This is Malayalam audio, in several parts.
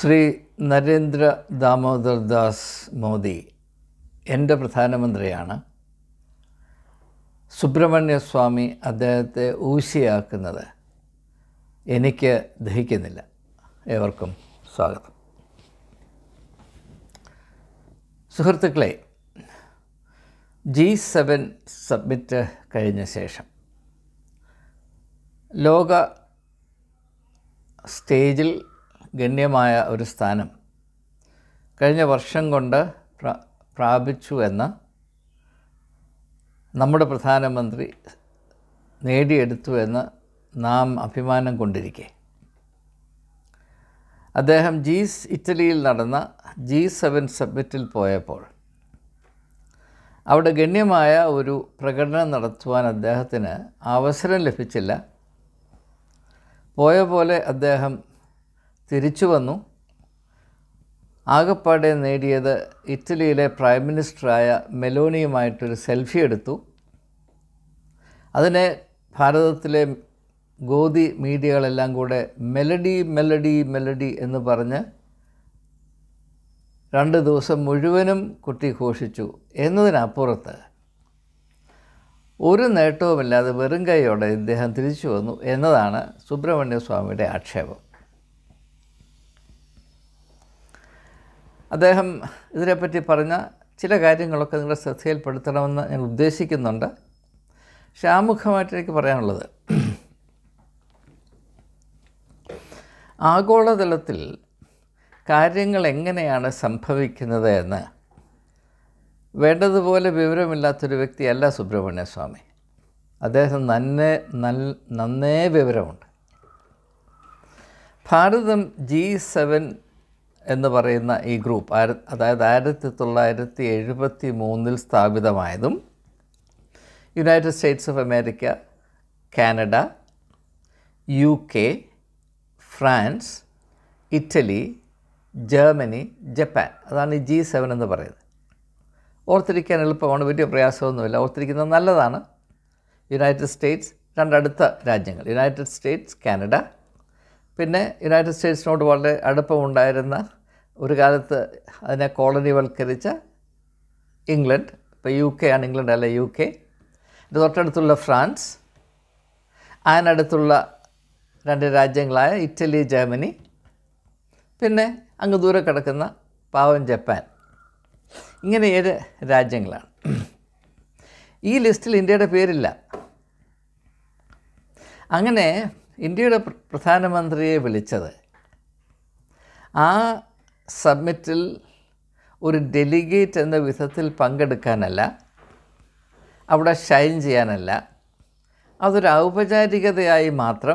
ശ്രീ നരേന്ദ്ര ദാമോദർ ദാസ് മോദി എൻ്റെ പ്രധാനമന്ത്രിയാണ്. സുബ്രഹ്മണ്യ സ്വാമി അദ്ദേഹത്തെ ഊശിയാക്കുന്നത് എനിക്ക് ദഹിക്കുന്നില്ല. ഏവർക്കും സ്വാഗതം. സുഹൃത്തുക്കളെ, G7 സബ്മിറ്റ് കഴിഞ്ഞ ശേഷം ലോക സ്റ്റേജിൽ ഗണ്യമായ ഒരു സ്ഥാനം കഴിഞ്ഞ വർഷം കൊണ്ട് പ്രാപിച്ചു എന്ന് നമ്മുടെ പ്രധാനമന്ത്രി നേടിയെടുത്തു എന്ന് നാം അഭിമാനം കൊണ്ടിരിക്കെ, അദ്ദേഹം ഇറ്റലിയിൽ നടന്ന G7 സബ്മിറ്റിൽ പോയപ്പോൾ അവിടെ ഗണ്യമായ ഒരു പ്രകടനം നടത്തുവാൻ അദ്ദേഹത്തിന് അവസരം ലഭിച്ചില്ല. പോയ പോലെ അദ്ദേഹം തിരിച്ചു വന്നു. ആകപ്പാടെ നേടിയത് ഇറ്റലിയിലെ പ്രൈം മിനിസ്റ്ററായ മെലോണിയുമായിട്ടൊരു സെൽഫി എടുത്തു. അതിനെ ഭാരതത്തിലെ ഗോദി മീഡിയകളെല്ലാം കൂടെ മെലഡി മെലഡി മെലഡി എന്ന് പറഞ്ഞ് 2 ദിവസം മുഴുവനും കുട്ടിഘോഷിച്ചു. എന്നതിനപ്പുറത്ത് ഒരു നേട്ടവുമില്ലാതെ വെറും കൈയോടെ ഇദ്ദേഹം തിരിച്ചു വന്നു എന്നതാണ് സുബ്രഹ്മണ്യ സ്വാമിയുടെ ആക്ഷേപം. അദ്ദേഹം ഇതിനെപ്പറ്റി പറഞ്ഞ ചില കാര്യങ്ങളൊക്കെ നിങ്ങളുടെ ശ്രദ്ധയിൽപ്പെടുത്തണമെന്ന് ഞാൻ ഉദ്ദേശിക്കുന്നുണ്ട്. പക്ഷെ ആമുഖമായിട്ട് എനിക്ക് പറയാനുള്ളത്, ആഗോളതലത്തിൽ കാര്യങ്ങൾ എങ്ങനെയാണ് സംഭവിക്കുന്നത് എന്ന് വേണ്ടതുപോലെ വിവരമില്ലാത്തൊരു വ്യക്തിയല്ല സുബ്രഹ്മണ്യ സ്വാമി. അദ്ദേഹം നന്നേ വിവരമുണ്ട്. ഭാരതം G7 എന്ന് പറയുന്ന ഈ ഗ്രൂപ്പ് അതായത് 1973 സ്ഥാപിതമായതും United States of America, Canada, UK, France, Italy, Germany, Japan, അതാണ് ഈ G7 എന്ന് പറയുന്നത്. ഓർത്തിരിക്കാൻ എളുപ്പമാണ്, വലിയ പ്രയാസമൊന്നുമില്ല. ഓർത്തിരിക്കുന്നത് നല്ലതാണ്. യുണൈറ്റഡ് സ്റ്റേറ്റ്സ്, 2 അടുത്ത രാജ്യങ്ങൾ, യുണൈറ്റഡ് സ്റ്റേറ്റ്സ്, കാനഡ, പിന്നെ യുണൈറ്റഡ് സ്റ്റേറ്റ്സിനോട് വളരെ അടുപ്പമുണ്ടായിരുന്ന ഒരു കാലത്ത് അതിനെ കോളനിവൽക്കരിച്ച ഇംഗ്ലണ്ട്, ഇപ്പോൾ UK ആണ്, ഇംഗ്ലണ്ട് അല്ല UK, തൊട്ടടുത്തുള്ള ഫ്രാൻസ്, അതിനടുത്തുള്ള 2 രാജ്യങ്ങളായ ഇറ്റലി, ജർമ്മനി, പിന്നെ അങ്ങ് ദൂരെ കിടക്കുന്ന പാവം ജപ്പാൻ. ഇങ്ങനെ 7 രാജ്യങ്ങളാണ്. ഈ ലിസ്റ്റിൽ ഇന്ത്യയുടെ പേരില്ല. അങ്ങനെ ഇന്ത്യയുടെ പ്രധാനമന്ത്രിയെ വിളിച്ചത് ആ സബ്മിറ്റിൽ ഒരു ഡെലിഗേറ്റ് എന്ന വിധത്തിൽ പങ്കെടുക്കാനല്ല, അവിടെ ഷൈൻ ചെയ്യാനല്ല. അതൊരു ഔപചാരികതയായി മാത്രം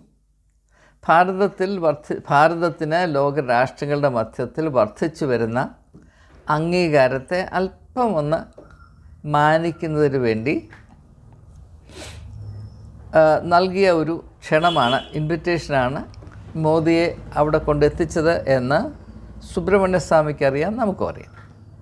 ഭാരതത്തിന് ലോകരാഷ്ട്രങ്ങളുടെ മധ്യത്തിൽ വർദ്ധിച്ചു വരുന്ന അംഗീകാരത്തെ അല്പം ഒന്ന് മാനിക്കുന്നതിന് വേണ്ടി നൽകിയ ഒരു ക്ഷണമാണ്, ഇൻവിറ്റേഷനാണ് മോദിയെ അവിടെ കൊണ്ടെത്തിച്ചത് എന്ന് സുബ്രഹ്മണ്യ സ്വാമിക്ക് അറിയാം, നമുക്കും അറിയാം.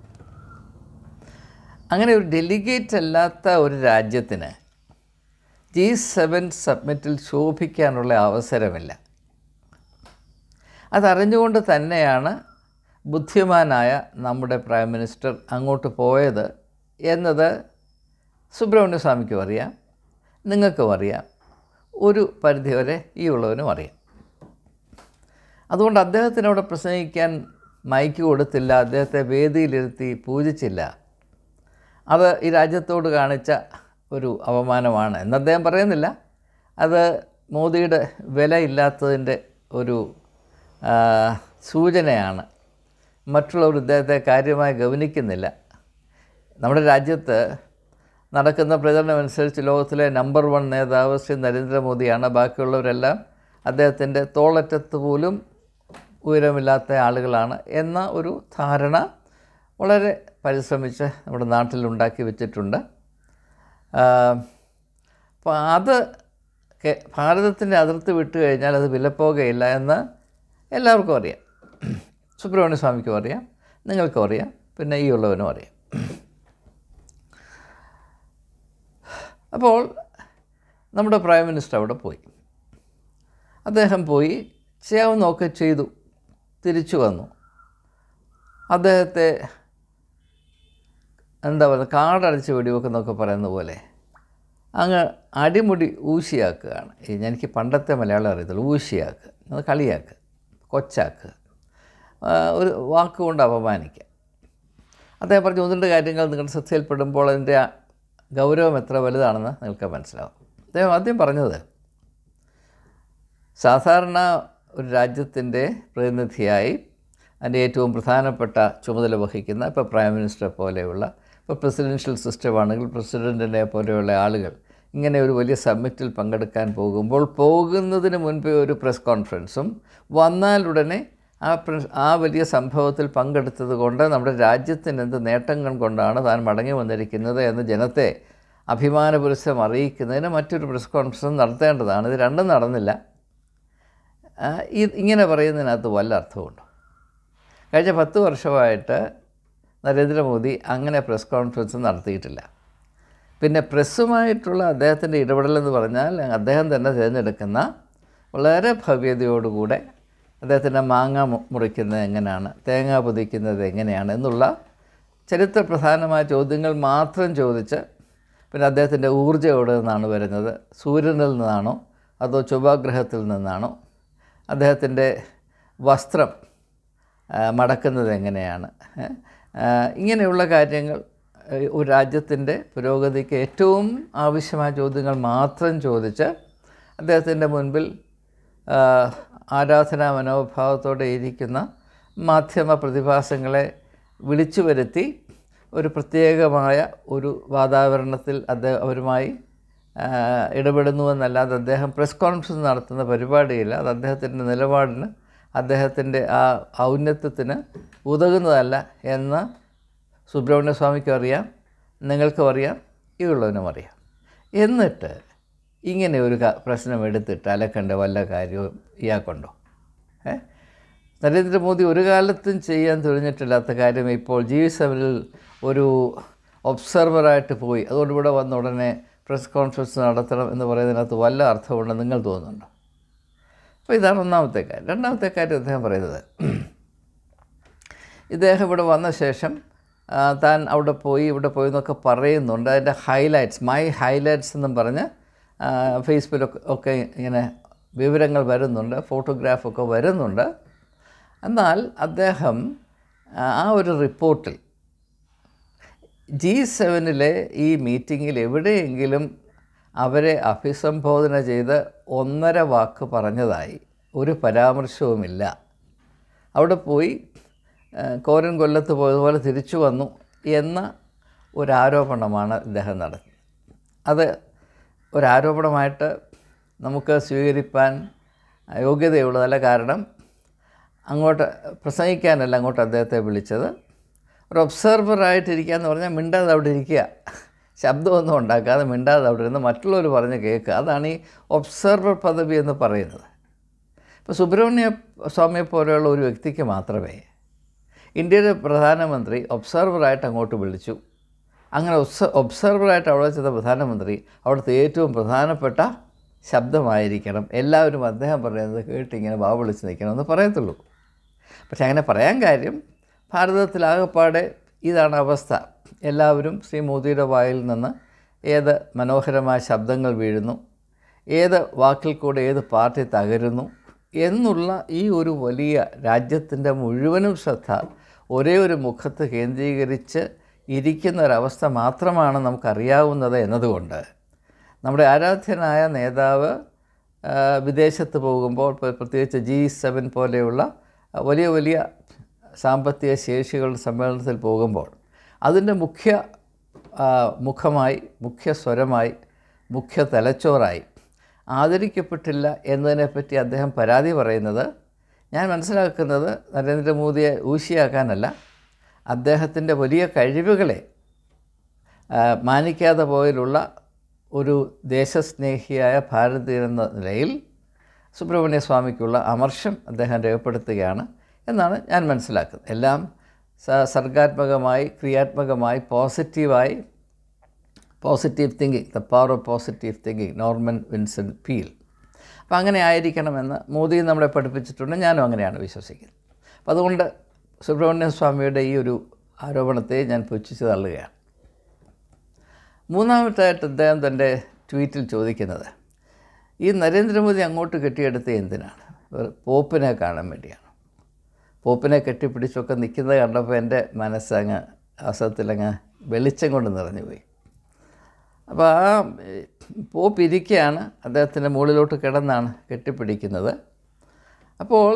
അങ്ങനെ ഒരു ഡെലിഗേറ്റ് അല്ലാത്ത ഒരു രാജ്യത്തിന് G7 സബ്മിറ്റിൽ ശോഭിക്കാനുള്ള അവസരമില്ല. അതറിഞ്ഞുകൊണ്ട് തന്നെയാണ് ബുദ്ധിമാനായ നമ്മുടെ പ്രൈം മിനിസ്റ്റർ അങ്ങോട്ട് പോയത് എന്നത് സുബ്രഹ്മണ്യ സ്വാമിക്കും അറിയാം, നിങ്ങൾക്കും അറിയാം, ഒരു പരിധിവരെ ഈ ഉള്ളവനും അറിയാം. അതുകൊണ്ട് അദ്ദേഹത്തിനവിടെ പ്രസംഗിക്കാൻ മൈക്ക് കൊടുത്തില്ല, അദ്ദേഹത്തെ വേദിയിലിരുത്തി പൂജിച്ചില്ല. അത് ഈ രാജ്യത്തോട് കാണിച്ച ഒരു അവമാനമാണ് എന്ന് അദ്ദേഹം പറയുന്നില്ല. അത് മോദിയുടെ വിലയില്ലാത്തതിൻ്റെ ഒരു സൂചനയാണ്. മറ്റുള്ളവർ ഇദ്ദേഹത്തെ കാര്യമായി ഗവനിക്കുന്നില്ല. നമ്മുടെ രാജ്യത്ത് നടക്കുന്ന പ്രചരണമനുസരിച്ച് ലോകത്തിലെ നമ്പർ 1 നേതാവ് ശ്രീ നരേന്ദ്രമോദിയാണ്. ബാക്കിയുള്ളവരെല്ലാം അദ്ദേഹത്തിൻ്റെ തോളറ്റത്ത് പോലും ഉയരമില്ലാത്ത ആളുകളാണ് എന്ന ഒരു ധാരണ വളരെ പരിശ്രമിച്ച് നമ്മുടെ നാട്ടിലുണ്ടാക്കി വെച്ചിട്ടുണ്ട്. അപ്പോൾ അത് ഭാരതത്തിൻ്റെ അതിർത്തി വിട്ടു കഴിഞ്ഞാൽ അത് വിലപ്പോകുകയില്ല എന്ന് എല്ലാവർക്കും അറിയാം. സുബ്രഹ്മണ്യ സ്വാമിക്കും അറിയാം, നിങ്ങൾക്കും അറിയാം, പിന്നെ ഈ ഉള്ളവനും അറിയാം. അപ്പോൾ നമ്മുടെ പ്രൈം മിനിസ്റ്റർ അവിടെ പോയി. അദ്ദേഹം പോയി ചെയ്യാവുന്നതൊക്കെ ചെയ്തു, തിരിച്ചു വന്നു. അദ്ദേഹത്തെ എന്താ പറയുക, കാടടച്ച് വെടിവെക്കുന്നൊക്കെ പറയുന്ന പോലെ അങ്ങ് അടിമുടി ഊശിയാക്കുകയാണ്. എനിക്ക് പണ്ടത്തെ മലയാളം അറിയത്തുള്ളൂ. ഊശിയാക്കുക, അത് കളിയാക്കുക, കൊച്ചാക്കുക, ഒരു വാക്കുകൊണ്ട് അപമാനിക്കുക. അദ്ദേഹം പറഞ്ഞ 1-2 കാര്യങ്ങൾ നിങ്ങളുടെ ശ്രദ്ധയിൽപ്പെടുമ്പോൾ അതിൻ്റെ ഗൗരവം എത്ര വലുതാണെന്ന് നിങ്ങൾക്ക് മനസ്സിലാവും. അദ്ദേഹം ആദ്യം പറഞ്ഞത്, സാധാരണ ഒരു രാജ്യത്തിൻ്റെ പ്രതിനിധിയായി അതിൻ്റെ ഏറ്റവും പ്രധാനപ്പെട്ട ചുമതല വഹിക്കുന്ന, ഇപ്പോൾ പ്രൈം മിനിസ്റ്റർ പോലെയുള്ള, ഇപ്പോൾ പ്രസിഡൻഷ്യൽ സിസ്റ്റമാണെങ്കിൽ പ്രസിഡൻറ്റിനെ പോലെയുള്ള ആളുകൾ ഇങ്ങനെ ഒരു വലിയ സമ്മിറ്റിൽ പങ്കെടുക്കാൻ പോകുമ്പോൾ പോകുന്നതിന് മുൻപേ ഒരു പ്രസ് കോൺഫറൻസും, വന്നാലുടനെ ആ വലിയ സംഭവത്തിൽ പങ്കെടുത്തത് കൊണ്ട് നമ്മുടെ രാജ്യത്തിന് എന്ത് നേട്ടങ്ങൾ കൊണ്ടാണ് താൻ മടങ്ങി വന്നിരിക്കുന്നത് എന്ന് ജനത്തെ അഭിമാനപുരസ്സരം അറിയിക്കുന്നതിന് മറ്റൊരു പ്രസ് കോൺഫറൻസ് നടത്തേണ്ടതാണ്. ഇത് രണ്ടും നടന്നില്ല. ഇങ്ങനെ പറയുന്നതിനകത്ത് വല്ല അർത്ഥമുണ്ടോ? കഴിഞ്ഞ 10 വർഷമായിട്ട് നരേന്ദ്രമോദി അങ്ങനെ പ്രസ് കോൺഫറൻസ് നടത്തിയിട്ടില്ല. പിന്നെ പ്രസ്സുമായിട്ടുള്ള അദ്ദേഹത്തിൻ്റെ ഇടപെടലെന്ന് പറഞ്ഞാൽ അദ്ദേഹം തന്നെ തിരഞ്ഞെടുക്കുന്ന വളരെ ഭവ്യതയോടുകൂടെ അദ്ദേഹത്തിൻ്റെ മാങ്ങ മുറിക്കുന്നത് എങ്ങനെയാണ്, തേങ്ങ പൊതിക്കുന്നത് എങ്ങനെയാണ് എന്നുള്ള ചരിത്രപ്രധാനമായ ചോദ്യങ്ങൾ മാത്രം ചോദിച്ച്, പിന്നെ അദ്ദേഹത്തിൻ്റെ ഊർജ്ജം എവിടെ നിന്നാണ് വരുന്നത്, സൂര്യനിൽ നിന്നാണോ അതോ ചൊവ്വാഗ്രഹത്തിൽ നിന്നാണോ, അദ്ദേഹത്തിൻ്റെ വസ്ത്രം മടക്കുന്നത് എങ്ങനെയാണ്, ഇങ്ങനെയുള്ള കാര്യങ്ങൾ ഒരു രാജ്യത്തിൻ്റെ പുരോഗതിക്ക് ഏറ്റവും ആവശ്യമായ ചോദ്യങ്ങൾ മാത്രം ചോദിച്ച് അദ്ദേഹത്തിൻ്റെ മുൻപിൽ ആരാധനാ മനോഭാവത്തോടെ ഇരിക്കുന്ന മാധ്യമ പ്രതിഭാസങ്ങളെ വിളിച്ചു വരുത്തി ഒരു പ്രത്യേകമായ ഒരു വാതാവരണത്തിൽ അവരുമായി ഇടപെടുന്നുവെന്നല്ലാതെ അദ്ദേഹം പ്രസ് കോൺഫറൻസ് നടത്തുന്ന പരിപാടിയില്ല. അത് അദ്ദേഹത്തിൻ്റെ നിലപാടിന്, അദ്ദേഹത്തിൻ്റെ ആ ഔന്നത്യത്തിന് ഉതകുന്നതല്ല എന്ന് സുബ്രഹ്മണ്യ സ്വാമിക്കും അറിയാം, നിങ്ങൾക്കും അറിയാം, ഇവരുള്ളവനും അറിയാം. എന്നിട്ട് ഇങ്ങനെ ഒരു പ്രശ്നം എടുത്തിട്ട് അലക്കേണ്ട വല്ല കാര്യവും ഇയാൾക്കുണ്ടോ? നരേന്ദ്രമോദി ഒരു കാലത്തും ചെയ്യാൻ തുനിഞ്ഞിട്ടില്ലാത്ത കാര്യം ഇപ്പോൾ G7-ൽ ഒരു ഒബ്സർവറായിട്ട് പോയി അതുകൊണ്ട് ഇവിടെ വന്ന ഉടനെ പ്രസ് കോൺഫറൻസ് നടത്തണം എന്ന് പറയുന്നതിനകത്ത് വല്ല അർത്ഥമുണ്ടെന്ന് നിങ്ങൾ തോന്നുന്നുണ്ടോ? അപ്പോൾ ഇതാണ് ഒന്നാമത്തെ കാര്യം. രണ്ടാമത്തെ കാര്യം അദ്ദേഹം പറയുന്നത്, ഇദ്ദേഹം ഇവിടെ വന്ന ശേഷം താൻ അവിടെ പോയി ഇവിടെ പോയി എന്നൊക്കെ പറയുന്നുണ്ട്. അതിൻ്റെ ഹൈലൈറ്റ്സ്, മൈ ഹൈലൈറ്റ്സ് എന്നും പറഞ്ഞ് ഫേസ്ബുക്കിലൊക്കെ ഇങ്ങനെ വിവരങ്ങൾ വരുന്നുണ്ട്, ഫോട്ടോഗ്രാഫൊക്കെ വരുന്നുണ്ട്. എന്നാൽ അദ്ദേഹം ആ ഒരു റിപ്പോർട്ടിൽ G7-ലെ ഈ മീറ്റിങ്ങിൽ എവിടെയെങ്കിലും അവരെ അഭിസംബോധന ചെയ്ത് 1.5 വാക്ക് പറഞ്ഞതായി ഒരു പരാമർശവുമില്ല. അവിടെ പോയി കോരൻ കൊല്ലത്ത് പോയതുപോലെ തിരിച്ചു വന്നു എന്ന ഒരാരോപണമാണ് ഇദ്ദേഹം നടത്തുന്നത്. അത് ഒരാരോപണമായിട്ട് നമുക്ക് സ്വീകരിപ്പാൻ യോഗ്യതയുള്ളതല്ല. കാരണം അങ്ങോട്ട് പ്രസംഗിക്കാനല്ല അങ്ങോട്ട് അദ്ദേഹത്തെ വിളിച്ചത്. ഒരു ഒബ്സർവറായിട്ടിരിക്കുക എന്ന് പറഞ്ഞാൽ മിണ്ടാതെ അവിടെ ഇരിക്കുക, ശബ്ദമൊന്നും ഉണ്ടാക്കാതെ മിണ്ടാതെ അവിടെ ഇരുന്ന് മറ്റുള്ളവർ പറഞ്ഞ് കേൾക്കുക. അതാണ് ഈ ഒബ്സർവർ പദവി എന്ന് പറയുന്നത്. ഇപ്പോൾ സുബ്രഹ്മണ്യ സ്വാമിയെ പോലെയുള്ള ഒരു വ്യക്തിക്ക് മാത്രമേ ഇന്ത്യയുടെ പ്രധാനമന്ത്രി ഒബ്സർവറായിട്ട് അങ്ങോട്ട് വിളിച്ചു. അങ്ങനെ ഒബ്സർവറായിട്ട് അവിടെ ചെന്ന പ്രധാനമന്ത്രി അവിടുത്തെ ഏറ്റവും പ്രധാനപ്പെട്ട ശബ്ദമായിരിക്കണം, എല്ലാവരും അദ്ദേഹം പറയുന്നത് കേട്ടിങ്ങനെ വാ വിളിച്ച് നിൽക്കണമെന്ന് പറയത്തുള്ളൂ. പക്ഷെ അങ്ങനെ പറയാൻ കാര്യം, ഭാരതത്തിലാകപ്പാടെ ഇതാണ് അവസ്ഥ. എല്ലാവരും ശ്രീ മോദിയുടെ വായിൽ നിന്ന് ഏത് മനോഹരമായ ശബ്ദങ്ങൾ വീഴുന്നു, ഏത് വാക്കിൽ കൂടെ ഏത് പാർട്ടി തകരുന്നു എന്നുള്ള ഈ ഒരു വലിയ രാജ്യത്തിൻ്റെ മുഴുവനും ശ്രദ്ധ ഒരേ ഒരു മുഖത്ത് കേന്ദ്രീകരിച്ച് ഇരിക്കുന്ന ഒരവസ്ഥ മാത്രമാണ് നമുക്കറിയാവുന്നത് എന്നതുകൊണ്ട് നമ്മുടെ ആരാധ്യനായ നേതാവ് വിദേശത്ത് പോകുമ്പോൾ, പ്രത്യേകിച്ച് G7 പോലെയുള്ള വലിയ വലിയ സാമ്പത്തിക ശേഷികളുടെ സമ്മേളനത്തിൽ പോകുമ്പോൾ അതിൻ്റെ മുഖമായി, മുഖ്യ സ്വരമായി, മുഖ്യ തലച്ചോറായി ആദരിക്കപ്പെട്ടില്ല എന്നതിനെപ്പറ്റി അദ്ദേഹം പരാതി പറയുന്നത് ഞാൻ മനസ്സിലാക്കുന്നത് നരേന്ദ്രമോദിയെ ഊശിയാക്കാനല്ല, അദ്ദേഹത്തിൻ്റെ വലിയ കഴിവുകളെ മാനിക്കാതെ പോയതിലുള്ള ഒരു ദേശസ്നേഹിയായ ഭാരതീയനെന്ന നിലയിൽ സുബ്രഹ്മണ്യ സ്വാമിക്കുള്ള അമർഷം അദ്ദേഹം രേഖപ്പെടുത്തുകയാണ് എന്നാണ് ഞാൻ മനസ്സിലാക്കുന്നത്. എല്ലാം സർഗാത്മകമായി, ക്രിയാത്മകമായി, positive thinking, the power of positive thinking, Norman Vincent Peale. അപ്പോൾ അങ്ങനെ ആയിരിക്കണമെന്ന് മോദി നമ്മളെ പഠിപ്പിച്ചിട്ടുണ്ട്. ഞാനും അങ്ങനെയാണ് വിശ്വസിക്കുന്നത്. അപ്പം അതുകൊണ്ട് സുബ്രഹ്മണ്യ സ്വാമിയുടെ ഈ ഒരു ആരോപണത്തെ ഞാൻ പുച്ഛിച്ച് തള്ളുകയാണ്. മൂന്നാമത്തായിട്ട് അദ്ദേഹം തൻ്റെ ട്വീറ്റിൽ ചോദിക്കുന്നത്, ഈ നരേന്ദ്രമോദി അങ്ങോട്ട് കെട്ടിയെടുത്ത് എന്തിനാണ്? പോപ്പിനെ കാണാൻ വേണ്ടിയാണ്. പോപ്പിനെ കെട്ടിപ്പിടിച്ചൊക്കെ നിൽക്കുന്നത് കണ്ടപ്പോൾ എൻ്റെ മനസ്സങ്ങ് അവസരത്തിലങ്ങ് വെളിച്ചം കൊണ്ട് നിറഞ്ഞു പോയി. അപ്പോൾ ആ പോപ്പ് ഇരിക്കുകയാണ്, അദ്ദേഹത്തിൻ്റെ മുകളിലോട്ട് കിടന്നാണ് കെട്ടിപ്പിടിക്കുന്നത്. അപ്പോൾ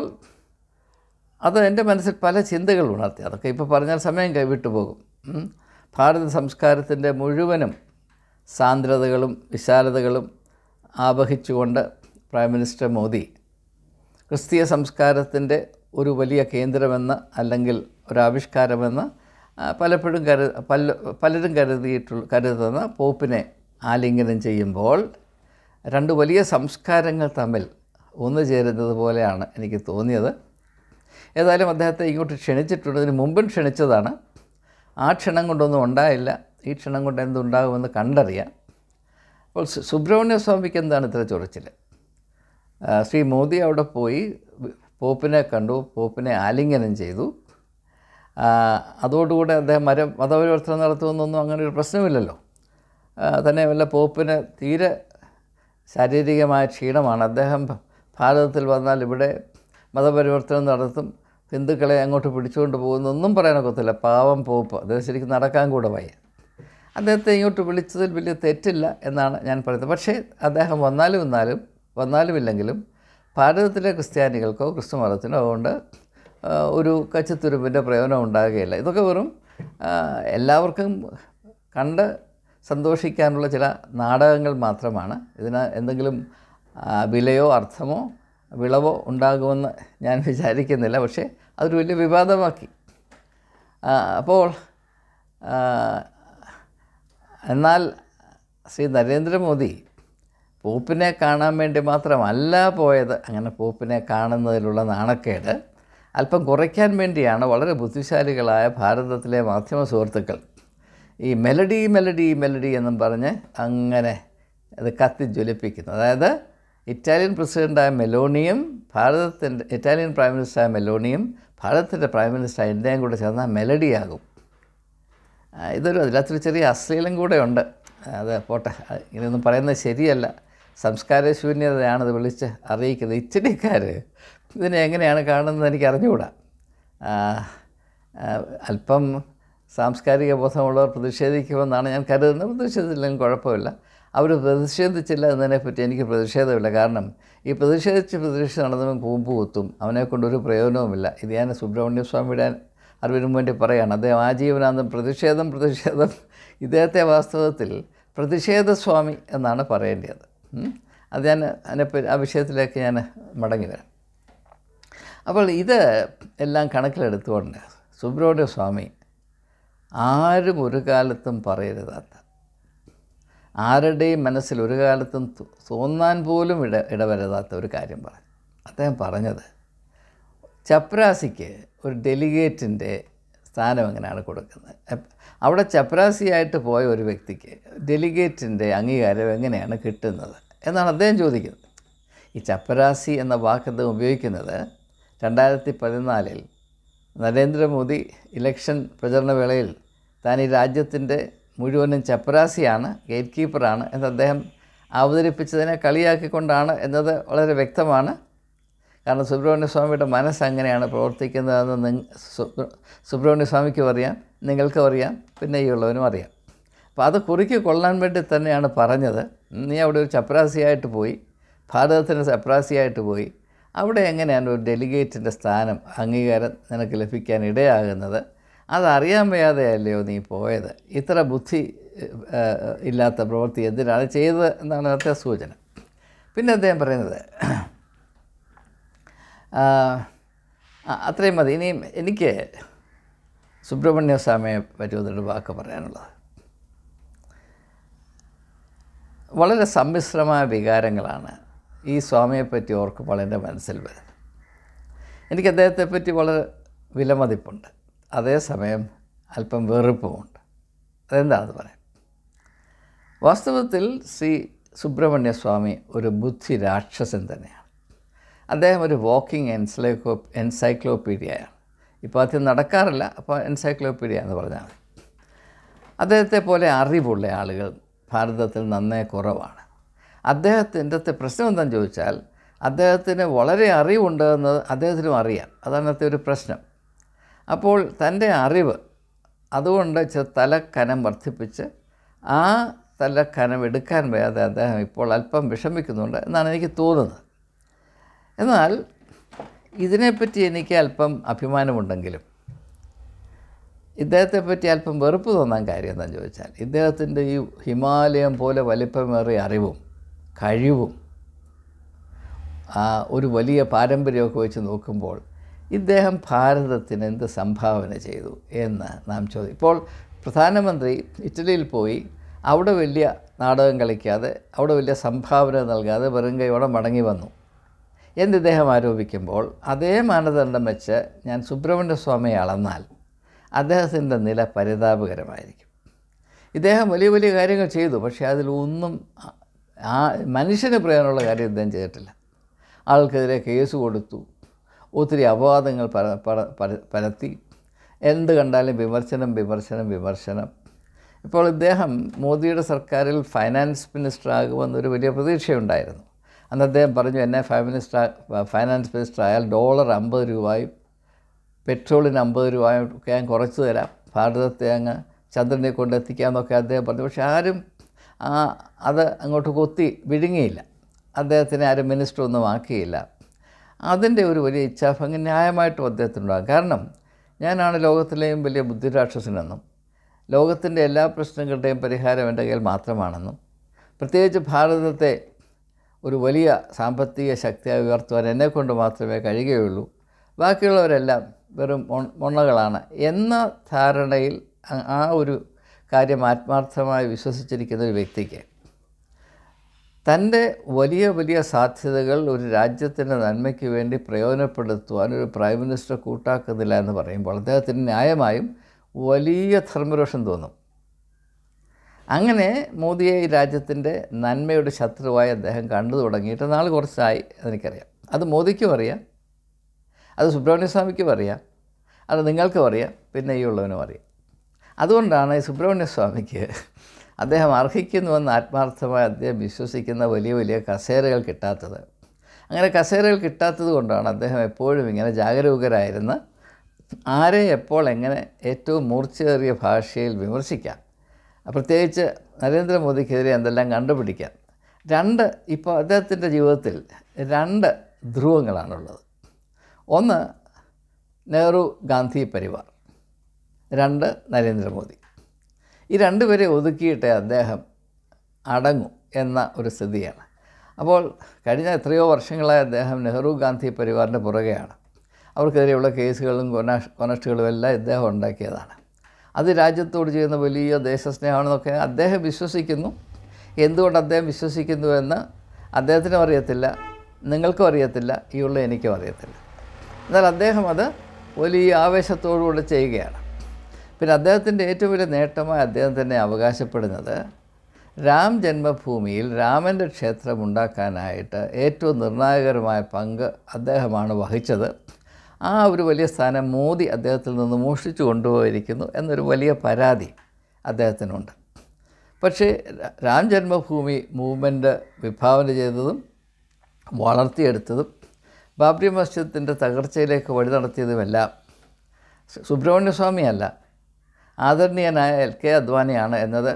അത് എൻ്റെ മനസ്സിൽ പല ചിന്തകൾ ഉണർത്തി. അതൊക്കെ ഇപ്പോൾ പറഞ്ഞാൽ സമയം കൈവിട്ടു പോകും. ഭാരത സംസ്കാരത്തിൻ്റെ മുഴുവനും സാന്ദ്രതകളും വിശാലതകളും ആവഹിച്ചുകൊണ്ട് പ്രൈം മിനിസ്റ്റർ മോദി ക്രിസ്തീയ സംസ്കാരത്തിൻ്റെ ഒരു വലിയ കേന്ദ്രമെന്ന് അല്ലെങ്കിൽ ഒരാവിഷ്കാരമെന്ന് പലപ്പോഴും പലരും കരുതുന്ന പോപ്പിനെ ആലിംഗനം ചെയ്യുമ്പോൾ രണ്ട് വലിയ സംസ്കാരങ്ങൾ തമ്മിൽ ഒന്നു ചേരുന്നത് പോലെയാണ് എനിക്ക് തോന്നിയത്. ഏതായാലും അദ്ദേഹത്തെ ഇങ്ങോട്ട് ക്ഷണിച്ചിട്ടുണ്ട്. ഇതിന് മുമ്പും ക്ഷണിച്ചതാണ്. ആ ക്ഷണം കൊണ്ടൊന്നും ഉണ്ടായില്ല. ഈ ക്ഷണം കൊണ്ട് എന്തുണ്ടാകുമെന്ന് കണ്ടറിയാം. അപ്പോൾ സുബ്രഹ്മണ്യ സ്വാമിക്ക് എന്താണ് ഇത്ര ചൊറിച്ചിൽ? ശ്രീ മോദി അവിടെ പോയി പോപ്പിനെ കണ്ടു, പോപ്പിനെ ആലിംഗനം ചെയ്തു. അതോടുകൂടെ അദ്ദേഹം മതപരിവർത്തനം നടത്തുമെന്നൊന്നും അങ്ങനെ ഒരു പ്രശ്നമില്ലല്ലോ. തന്നെയുമല്ല, പോപ്പിന് തീരെ ശാരീരികമായ ക്ഷീണമാണ്. അദ്ദേഹം ഭാരതത്തിൽ വന്നാൽ ഇവിടെ മതപരിവർത്തനം നടത്തും, ഹിന്ദുക്കളെ അങ്ങോട്ട് പിടിച്ചുകൊണ്ട് പോകുന്നൊന്നും പറയാനൊക്കത്തില്ല. പാവം പോപ്പ്, അദ്ദേഹം ശരിക്കും നടക്കാൻ കൂടെ വയ്യ. അദ്ദേഹത്തെ ഇങ്ങോട്ട് വിളിച്ചതിൽ വലിയ തെറ്റില്ല എന്നാണ് ഞാൻ പറയുന്നത്. പക്ഷേ അദ്ദേഹം വന്നാലും ഇല്ലെങ്കിലും ഭാരതത്തിലെ ക്രിസ്ത്യാനികൾക്കോ ക്രിസ്തു മതത്തിനോ അതുകൊണ്ട് ഒരു കച്ചിത്തുരുമ്പിൻ്റെ പ്രയോജനം ഉണ്ടാകുകയില്ല. ഇതൊക്കെ വെറും എല്ലാവർക്കും കണ്ട് സന്തോഷിക്കാനുള്ള ചില നാടകങ്ങൾ മാത്രമാണ്. ഇതിന് എന്തെങ്കിലും വിലയോ അർത്ഥമോ വിളവോ ഉണ്ടാകുമെന്ന് ഞാൻ വിചാരിക്കുന്നില്ല. പക്ഷേ അതൊരു വലിയ വിവാദമാക്കി. അപ്പോൾ എന്നാൽ ശ്രീ നരേന്ദ്രമോദി പോപ്പിനെ കാണാൻ വേണ്ടി മാത്രമല്ല പോയത്. അങ്ങനെ പോപ്പിനെ കാണുന്നതിലുള്ള നാണക്കേട് അല്പം കുറയ്ക്കാൻ വേണ്ടിയാണ് വളരെ ബുദ്ധിശാലികളായ ഭാരതത്തിലെ മാധ്യമ സുഹൃത്തുക്കൾ ഈ മെലഡി എന്നും പറഞ്ഞ് അങ്ങനെ അത് കത്തിജ്വലിപ്പിക്കുന്നത്. അതായത് ഇറ്റാലിയൻ പ്രസിഡൻ്റായ മെലോണിയും ഇറ്റാലിയൻ പ്രൈം മിനിസ്റ്ററായ മെലോണിയും ഭാരതത്തിൻ്റെ പ്രൈം മിനിസ്റ്റർ ഇന്ത്യയും കൂടെ ചേർന്നാൽ മെലഡിയാകും. അതിനകത്തൊരു ചെറിയ അശ്ലീലം കൂടെ ഉണ്ട്. അത് പോട്ടെ, ഇങ്ങനെയൊന്നും പറയുന്നത് ശരിയല്ല. സംസ്കാരശൂന്യതയാണത് വിളിച്ച് അറിയിക്കുന്നത്. ഇറ്റലിക്കാർ ഇതിനെ എങ്ങനെയാണ് കാണുന്നത് എനിക്ക് അറിഞ്ഞുകൂടാ. അല്പം സാംസ്കാരിക ബോധമുള്ളവർ പ്രതിഷേധിക്കുമെന്നാണ് ഞാൻ കരുതുന്നത്. പ്രതിഷേധിച്ചില്ലെങ്കിൽ കുഴപ്പമില്ല. അവർ പ്രതിഷേധിച്ചില്ല എന്നതിനെപ്പറ്റി എനിക്ക് പ്രതിഷേധമില്ല. കാരണം ഈ പ്രതിഷേധിച്ച് നടന്നവൻ കൂമ്പ് കുത്തും, അവനെക്കൊണ്ടൊരു പ്രയോജനവുമില്ല. ഇത് ഞാൻ സുബ്രഹ്മണ്യ സ്വാമിയുടെ അറിവിനു വേണ്ടി പറയുകയാണ്. അദ്ദേഹം ആജീവനാന്തം പ്രതിഷേധം. ഇദ്ദേഹത്തെ വാസ്തവത്തിൽ പ്രതിഷേധസ്വാമി എന്നാണ് പറയേണ്ടത്. അത് ഞാൻ ആ വിഷയത്തിലേക്ക് ഞാൻ മടങ്ങി വരാം. അപ്പോൾ ഇത് എല്ലാം കണക്കിലെടുത്തുകൊണ്ട് സുബ്രഹ്മണ്യ സ്വാമി ആരും ഒരു കാലത്തും പറയരുതാത്ത, ആരുടെയും മനസ്സിൽ ഒരു കാലത്തും തോന്നാൻ പോലും ഇടവരുതാത്ത ഒരു കാര്യം പറഞ്ഞു. അദ്ദേഹം പറഞ്ഞത് ചപ്രാസിക്ക് ഒരു ഡെലിഗേറ്റിൻ്റെ സ്ഥാനം എങ്ങനെയാണ് കൊടുക്കുന്നത്, അവിടെ ചപ്രാസിയായിട്ട് പോയ ഒരു വ്യക്തിക്ക് ഡെലിഗേറ്റിൻ്റെ അംഗീകാരം എങ്ങനെയാണ് കിട്ടുന്നത് എന്നാണ് അദ്ദേഹം ചോദിക്കുന്നത്. ഈ ചപ്രാസി എന്ന വാക്ക് അദ്ദേഹം ഉപയോഗിക്കുന്നത് 2014 നരേന്ദ്രമോദി ഇലക്ഷൻ പ്രചരണ വേളയിൽ താൻ ഈ രാജ്യത്തിൻ്റെ മുഴുവനും ചപ്രാസിയാണ്, ഗേറ്റ് കീപ്പറാണ് എന്ന് അദ്ദേഹം അവതരിപ്പിച്ചതിനെ കളിയാക്കിക്കൊണ്ടാണ് എന്നത് വളരെ വ്യക്തമാണ്. കാരണം സുബ്രഹ്മണ്യ സ്വാമിയുടെ മനസ്സ് അങ്ങനെയാണ് പ്രവർത്തിക്കുന്നതെന്ന് സുബ്രഹ്മണ്യ സ്വാമിക്കും അറിയാം, നിങ്ങൾക്കും അറിയാം, പിന്നെ ഈ ഉള്ളവനും അറിയാം. അപ്പോൾ അത് കുറിക്ക് കൊള്ളാൻ വേണ്ടി തന്നെയാണ് പറഞ്ഞത്. നീ അവിടെ ഒരു ചപ്രാസിയായിട്ട് പോയി, ഭാരതത്തിന് ചപ്രാസിയായിട്ട് പോയി, അവിടെ എങ്ങനെയാണ് ഒരു ഡെലിഗേറ്റിൻ്റെ സ്ഥാനം അംഗീകാരം നിനക്ക് ലഭിക്കാൻ ഇടയാകുന്നത്? അതറിയാൻ വയ്യാതെയല്ലയോ നീ പോയത്? ഇത്ര ബുദ്ധി ഇല്ലാത്ത പ്രവൃത്തി എന്തിനാണ് ചെയ്തത് എന്നാണ് അടുത്ത സൂചന. പിന്നെ അദ്ദേഹം പറയുന്നത് അത്രയും മതി. ഇനിയും എനിക്ക് സുബ്രഹ്മണ്യ സ്വാമിയെ പറ്റി ഒരു വാക്ക് പറയാനുള്ളത്. വളരെ സമ്മിശ്രമായ വികാരങ്ങളാണ് ഈ സ്വാമിയെപ്പറ്റി ഓർക്കുമ്പോൾ എൻ്റെ മനസ്സിൽ വരുന്നത്. എനിക്ക് അദ്ദേഹത്തെപ്പറ്റി വളരെ വിലമതിപ്പുണ്ട്, അതേസമയം അല്പം വെറുപ്പുമുണ്ട്. അതെന്താണെന്ന് പറയാം. വാസ്തവത്തിൽ ശ്രീ സുബ്രഹ്മണ്യ സ്വാമി ഒരു ബുദ്ധി രാക്ഷസൻ തന്നെയാണ്. അദ്ദേഹം ഒരു വാക്കിംഗ് എൻസൈക്ലോപീഡിയയാണ്. ഇപ്പോൾ ആദ്യം നടക്കാറില്ല, അപ്പോൾ എൻസൈക്ലോപീഡിയ എന്ന് പറഞ്ഞാൽ മതി. അദ്ദേഹത്തെ പോലെ അറിവുള്ള ആളുകൾ ഭാരതത്തിൽ നന്നേ കുറവാണ്. അദ്ദേഹത്തിൻ്റെ പ്രശ്നം എന്താണെന്ന് ചോദിച്ചാൽ, അദ്ദേഹത്തിന് വളരെ അറിവുണ്ടെന്ന് അദ്ദേഹത്തിനും അറിയാം. അതാണ് അന്നത്തെ ഒരു പ്രശ്നം. അപ്പോൾ തൻ്റെ അറിവ് അതുകൊണ്ട് തലക്കനം വർദ്ധിപ്പിച്ച് ആ തലക്കനം എടുക്കാൻ വയ്യാതെ അദ്ദേഹം ഇപ്പോൾ അല്പം വിഷമിക്കുന്നുണ്ട് എന്നാണ് എനിക്ക് തോന്നുന്നത്. എന്നാൽ ഇതിനെപ്പറ്റി എനിക്ക് അല്പം അഭിമാനമുണ്ടെങ്കിലും ഇദ്ദേഹത്തെപ്പറ്റി അല്പം വെറുപ്പ് തോന്നാൻ കാര്യം എന്താണെന്ന് ചോദിച്ചാൽ, ഇദ്ദേഹത്തിൻ്റെ ഈ ഹിമാലയം പോലെ വലിപ്പമേറിയ അറിവും കഴിവും ഒരു വലിയ പാരമ്പര്യമൊക്കെ വെച്ച് നോക്കുമ്പോൾ ഇദ്ദേഹം ഭാരതത്തിന് എന്ത് സംഭാവന ചെയ്തു എന്ന് നാം ചോദിക്കും. ഇപ്പോൾ പ്രധാനമന്ത്രി ഇറ്റലിയിൽ പോയി അവിടെ വലിയ നാടകം കളിക്കാതെ, അവിടെ വലിയ സംഭാവന നൽകാതെ വെറും കൈയോടെ മടങ്ങി വന്നു എന്ന് ഇദ്ദേഹം ആരോപിക്കുമ്പോൾ, അതേ മാനദണ്ഡം വെച്ച് ഞാൻ സുബ്രഹ്മണ്യ സ്വാമിയെ അളന്നാൽ അദ്ദേഹത്തിൻ്റെ നില പരിതാപകരമായിരിക്കും. ഇദ്ദേഹം വലിയ വലിയ കാര്യങ്ങൾ ചെയ്തു, പക്ഷേ അതിലൊന്നും മനുഷ്യന് പ്രയോജനമുള്ള കാര്യം ഇദ്ദേഹം ചെയ്തിട്ടില്ല. ആൾക്കെതിരെ കേസ് കൊടുത്തു, ഒത്തിരി അപവാദങ്ങൾ പരത്തി, എന്ത് കണ്ടാലും വിമർശനം. ഇപ്പോൾ ഇദ്ദേഹം മോദിയുടെ സർക്കാരിൽ ഫൈനാൻസ് മിനിസ്റ്റർ ആകുമെന്നൊരു വലിയ പ്രതീക്ഷയുണ്ടായിരുന്നു. അന്ന് അദ്ദേഹം പറഞ്ഞു, എന്നെ ഫൈനാൻസ് മിനിസ്റ്റർ ആയാൽ $50 പെട്രോളിന് 50 രൂപയും ഒക്കെ ഞാൻ കുറച്ച് തരാം, ഭാരതത്തെ അങ്ങ് ചന്ദ്രനെ കൊണ്ടെത്തിക്കാമെന്നൊക്കെ അദ്ദേഹം പറഞ്ഞു. പക്ഷെ ആരും അത് അങ്ങോട്ട് കൊത്തി വിഴുങ്ങിയില്ല. അദ്ദേഹത്തിന് ആരും മിനിസ്റ്റർ ഒന്നും ആക്കിയില്ല. അതിൻ്റെ ഒരു വലിയ ഇച്ഛാഭംഗം ന്യായമായിട്ടും അദ്ദേഹത്തിനുണ്ടാകും. കാരണം ഞാനാണ് ലോകത്തിലെയും വലിയ ബുദ്ധിരാക്ഷസനെന്നും ലോകത്തിൻ്റെ എല്ലാ പ്രശ്നങ്ങളുടെയും പരിഹാരം എൻ്റെ കയ്യിൽ മാത്രമാണെന്നും പ്രത്യേകിച്ച് ഭാരതത്തെ ഒരു വലിയ സാമ്പത്തിക ശക്തിയായി ഉയർത്തുവാൻ എന്നെക്കൊണ്ട് മാത്രമേ കഴിയുകയുള്ളൂ, ബാക്കിയുള്ളവരെല്ലാം വെറും മൊണ്ണകളാണ് എന്ന ധാരണയിൽ ആ ഒരു കാര്യം ആത്മാർത്ഥമായി വിശ്വസിച്ചിരിക്കുന്ന ഒരു വ്യക്തിക്ക് തൻ്റെ വലിയ വലിയ സാധ്യതകൾ ഒരു രാജ്യത്തിൻ്റെ നന്മയ്ക്ക് വേണ്ടി പ്രയോജനപ്പെടുത്തുവാൻ ഒരു പ്രൈം മിനിസ്റ്റർ കൂട്ടാക്കുന്നില്ല എന്ന് പറയുമ്പോൾ അദ്ദേഹത്തിന് ന്യായമായും വലിയ ധർമ്മരോഷം തോന്നും. അങ്ങനെ മോദിയെ ഈ രാജ്യത്തിൻ്റെ നന്മയുടെ ശത്രുവായി അദ്ദേഹം കണ്ടു തുടങ്ങിയിട്ട് നാൾ കുറച്ചായി എനിക്കറിയാം. അത് മോദിക്കും അറിയാം, അത് സുബ്രഹ്മണ്യ സ്വാമിക്കും അറിയാം, അത് നിങ്ങൾക്കും അറിയാം, പിന്നെ ഈ ഉള്ളവനും അറിയാം. അതുകൊണ്ടാണ് ഈ സുബ്രഹ്മണ്യ സ്വാമിക്ക് അദ്ദേഹം അർഹിക്കുന്നുവെന്ന് ആത്മാർത്ഥമായി അദ്ദേഹം വിശ്വസിക്കുന്ന വലിയ വലിയ കസേരകൾ കിട്ടാത്തത്. അങ്ങനെ കസേരകൾ കിട്ടാത്തത് കൊണ്ടാണ് അദ്ദേഹം എപ്പോഴും ഇങ്ങനെ ജാഗരൂകരായിരുന്ന് ആരെ എപ്പോൾ എങ്ങനെ ഏറ്റവും മൂർച്ചയേറിയ ഭാഷയിൽ വിമർശിക്കാം, പ്രത്യേകിച്ച് നരേന്ദ്രമോദിക്കെതിരെ എന്തെല്ലാം കണ്ടുപിടിക്കാം. ഇപ്പോൾ അദ്ദേഹത്തിൻ്റെ ജീവിതത്തിൽ 2 ധ്രുവങ്ങളാണുള്ളത്. ഒന്ന് നെഹ്റു ഗാന്ധി പരിവാർ, 2 നരേന്ദ്രമോദി. ഈ 2 പേരെ ഒതുക്കിയിട്ടേ അദ്ദേഹം അടങ്ങും എന്ന ഒരു സ്ഥിതിയാണ്. അപ്പോൾ കഴിഞ്ഞ എത്രയോ വർഷങ്ങളായി അദ്ദേഹം നെഹ്റു ഗാന്ധി പരിവാറിൻ്റെ പുറകെയാണ്. അവർക്കെതിരെയുള്ള കേസുകളും കൊനഷ്ടുകളും എല്ലാം ഇദ്ദേഹം ഉണ്ടാക്കിയതാണ്. അത് രാജ്യത്തോട് ചെയ്യുന്ന വലിയ ദേശസ്നേഹമാണെന്നൊക്കെ അദ്ദേഹം വിശ്വസിക്കുന്നു. എന്തുകൊണ്ട് അദ്ദേഹം വിശ്വസിക്കുന്നുവെന്ന് അദ്ദേഹത്തിനും അറിയത്തില്ല, നിങ്ങൾക്കും അറിയത്തില്ല, ഈ ഉള്ള എനിക്കും അറിയത്തില്ല. എന്നാൽ അദ്ദേഹം അത് വലിയ ആവേശത്തോടുകൂടി ചെയ്യുകയാണ്. പിന്നെ അദ്ദേഹത്തിൻ്റെ ഏറ്റവും വലിയ നേട്ടമായി അദ്ദേഹം തന്നെ അവകാശപ്പെടുന്നത് രാം ജന്മഭൂമിയിൽ രാമൻ്റെ ക്ഷേത്രം ഉണ്ടാക്കാനായിട്ട് ഏറ്റവും നിർണായകരമായ പങ്ക് അദ്ദേഹമാണ് വഹിച്ചത്. ആ ഒരു വലിയ സ്ഥാനം മോദി അദ്ദേഹത്തിൽ നിന്ന് മോഷ്ടിച്ചു കൊണ്ടുപോയിരിക്കുന്നു എന്നൊരു വലിയ പരാതി അദ്ദേഹത്തിനുണ്ട്. പക്ഷേ രാം ജന്മഭൂമി മൂവ്മെൻറ്റ് വിഭാവന ചെയ്തതും വളർത്തിയെടുത്തതും ബാബ്രി മസ്ജിദിൻ്റെ തകർച്ചയിലേക്ക് വഴി നടത്തിയതുമെല്ലാം സുബ്രഹ്മണ്യ സ്വാമിയല്ല, ആദരണീയനായ LK അദ്വാനിയാണ് എന്നത്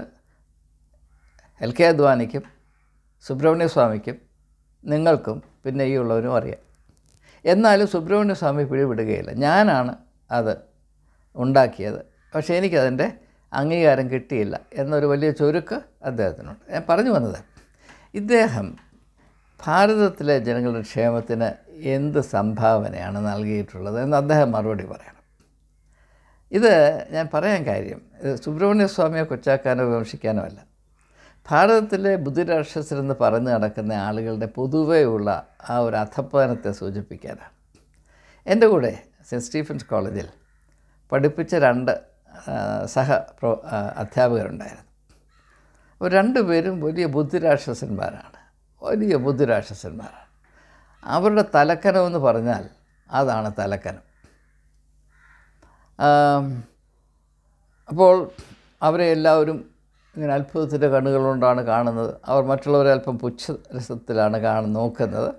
LK അദ്വാനിക്കും സുബ്രഹ്മണ്യ സ്വാമിക്കും നിങ്ങൾക്കും പിന്നെ ഈ ഉള്ളവരും അറിയാം. എന്നാലും സുബ്രഹ്മണ്യ സ്വാമി പിടിവിടുകയില്ല. ഞാനാണ് അത് ഉണ്ടാക്കിയത്, പക്ഷേ എനിക്കതിൻ്റെ അംഗീകാരം കിട്ടിയില്ല എന്നൊരു വലിയ ചുരുക്ക് അദ്ദേഹത്തിനുണ്ട്. ഞാൻ പറഞ്ഞു വന്നത്, ഇദ്ദേഹം ഭാരതത്തിലെ ജനങ്ങളുടെ ക്ഷേമത്തിന് എന്ത് സംഭാവനയാണ് നൽകിയിട്ടുള്ളത് എന്ന് അദ്ദേഹം മറുപടി പറയണം. ഇത് ഞാൻ പറയാൻ കാര്യം സുബ്രഹ്മണ്യ സ്വാമിയെ കൊച്ചാക്കാനോ വിമർശിക്കാനോ അല്ല. ഭാരതത്തിലെ ബുദ്ധിരാക്ഷസരെന്ന് പറഞ്ഞു നടക്കുന്ന ആളുകളുടെ പൊതുവെയുള്ള ആ ഒരു അധപ്പതനത്തെ സൂചിപ്പിക്കാനാണ്. എൻ്റെ കൂടെ സെൻറ്റ് സ്റ്റീഫൻസ് കോളേജിൽ പഠിപ്പിച്ച 2 അധ്യാപകരുണ്ടായിരുന്നു. അവർ 2 പേരും വലിയ ബുദ്ധിരാക്ഷസന്മാരാണ്. അവരുടെ തലക്കനമെന്ന് പറഞ്ഞാൽ അതാണ് തലക്കനം. അപ്പോൾ അവരെ എല്ലാവരും ഇങ്ങനെ അത്ഭുതത്തിൻ്റെ കണ്ണുകളുകൊണ്ടാണ് കാണുന്നത്. അവർ മറ്റുള്ളവരെ അല്പം പുച്ഛരസത്തിലാണ് നോക്കുന്നത്.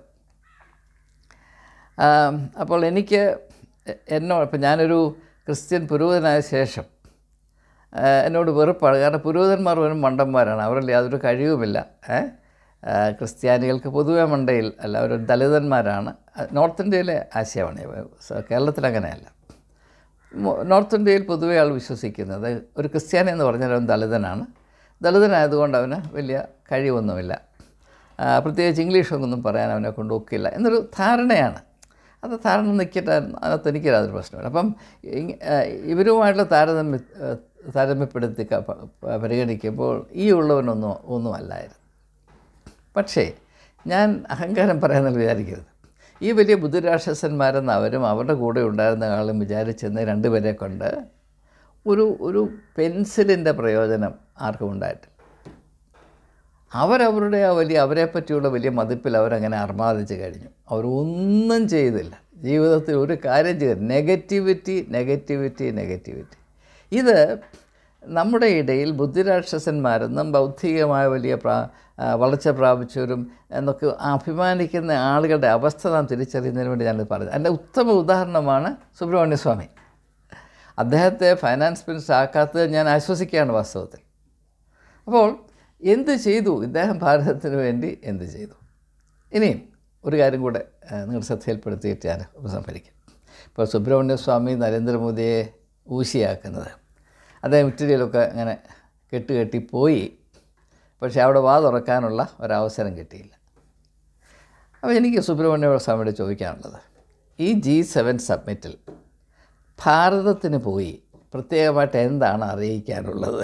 അപ്പോൾ എനിക്ക് ഇപ്പം ഞാനൊരു ക്രിസ്ത്യൻ പുരോഹിതനായ ശേഷം എന്നോട് വെറുപ്പാണ്. കാരണം പുരോഹിതന്മാർ വെറും മണ്ടന്മാരാണ്, അവരല്ലേ യാതൊരു കഴിവുമില്ല. ക്രിസ്ത്യാനികൾക്ക് പൊതുവെ മണ്ടയിൽ അല്ല, അവർ ദളിതന്മാരാണ്. നോർത്ത് ഇന്ത്യയിലെ ആശയമാണ്, കേരളത്തിൽ അങ്ങനെയല്ല. നോർത്ത് ഇന്ത്യയിൽ പൊതുവെ ആൾ വിശ്വസിക്കുന്നത് ഒരു ക്രിസ്ത്യാനി എന്ന് പറഞ്ഞാൽ അവൻ ദളിതനാണ്, ദളിതനായതുകൊണ്ട് അവന് വലിയ കഴിവൊന്നുമില്ല, പ്രത്യേകിച്ച് ഇംഗ്ലീഷൊന്നും പറയാൻ അവനെ കൊണ്ട് ഒക്കില്ല എന്നൊരു ധാരണയാണ്. അത് ധാരണ നിൽക്കട്ടെ, അതിനകത്ത് എനിക്ക് യാതൊരു പ്രശ്നമില്ല. അപ്പം ഇവരുമായിട്ടുള്ള താരതമ്യപ്പെടുത്തി പരിഗണിക്കുമ്പോൾ ഈ ഒന്നും അല്ലായിരുന്നു. പക്ഷേ ഞാൻ അഹങ്കാരം പറയാമെന്ന് വിചാരിക്കരുത്. ഈ വലിയ ബുദ്ധിരാക്ഷസന്മാരെന്ന് അവരും അവരുടെ കൂടെ ഉണ്ടായിരുന്ന ആളും വിചാരിച്ചെന്ന് രണ്ടുപേരെ കൊണ്ട് ഒരു പെൻസിലിൻ്റെ പ്രയോജനം ആർക്കും ഉണ്ടായിട്ടില്ല. അവരവരുടെ അവരെ പറ്റിയുള്ള വലിയ മതിപ്പിൽ അവരങ്ങനെ അർമാദിച്ച് കഴിഞ്ഞു. അവരൊന്നും ചെയ്തില്ല, ജീവിതത്തിൽ ഒരു കാര്യം ചെയ്തില്ല. നെഗറ്റിവിറ്റി. ഇത് നമ്മുടെ ഇടയിൽ ബുദ്ധിരാക്ഷസന്മാരെന്നും ബൗദ്ധികമായ വലിയ വളർച്ച പ്രാപിച്ചവരും എന്നൊക്കെ അഭിമാനിക്കുന്ന ആളുകളുടെ അവസ്ഥ നാം തിരിച്ചറിയുന്നതിന് വേണ്ടി ഞാനിത് പറഞ്ഞത്. അതിൻ്റെ ഉത്തമ ഉദാഹരണമാണ് സുബ്രഹ്മണ്യ സ്വാമി. അദ്ദേഹത്തെ ഫൈനാൻസ് മിനിസ്റ്റർ ആക്കാത്തത് ഞാൻ ആശ്വസിക്കുകയാണ് വാസ്തവത്തിൽ. അപ്പോൾ എന്ത് ചെയ്തു ഇദ്ദേഹം ഭാരതത്തിന് വേണ്ടി? എന്ത് ചെയ്തു? ഇനിയും ഒരു കാര്യം കൂടെ നിങ്ങളുടെ ശ്രദ്ധയിൽപ്പെടുത്തിയിട്ട് ഞാൻ ഉപസംഹരിക്കും. ഇപ്പോൾ സുബ്രഹ്മണ്യ സ്വാമി നരേന്ദ്രമോദിയെ ഊശിയാക്കുന്നത്, അദ്ദേഹം ഇറ്റലിയിലൊക്കെ അങ്ങനെ കെട്ടിപ്പോയി, പക്ഷേ അവിടെ വാ തുറക്കാനുള്ള ഒരവസരം കിട്ടിയില്ല. അപ്പോൾ എനിക്ക് സുബ്രഹ്മണ്യ സ്വാമിയോട് ചോദിക്കാനുള്ളത്, ഈ G7 സബ്മിറ്റിൽ ഭാരതത്തിന് പോയി പ്രത്യേകമായിട്ട് എന്താണ് അറിയിക്കാനുള്ളത്?